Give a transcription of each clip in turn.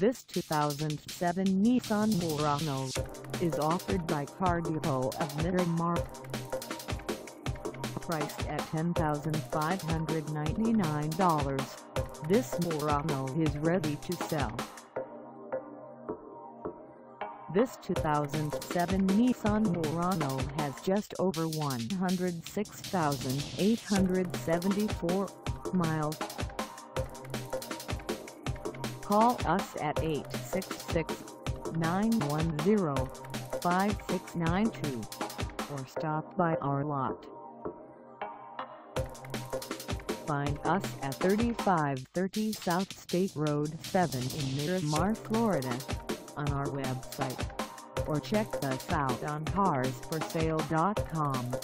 This 2007 Nissan Murano is offered by Car Depot of Miramar. Priced at $10,599, this Murano is ready to sell. This 2007 Nissan Murano has just over 106,874 miles. Call us at 866-910-5692 or stop by our lot. Find us at 3530 South State Road 7 in Miramar, Florida, on our website, or check us out on carsforsale.com.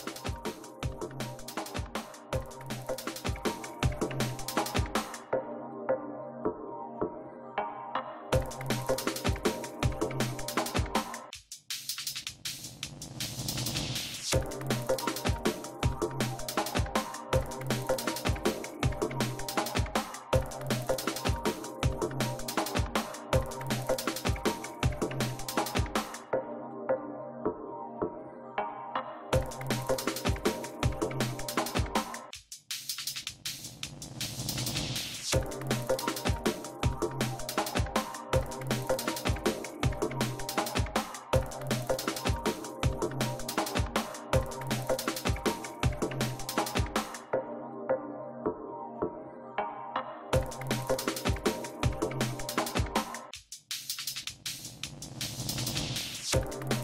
You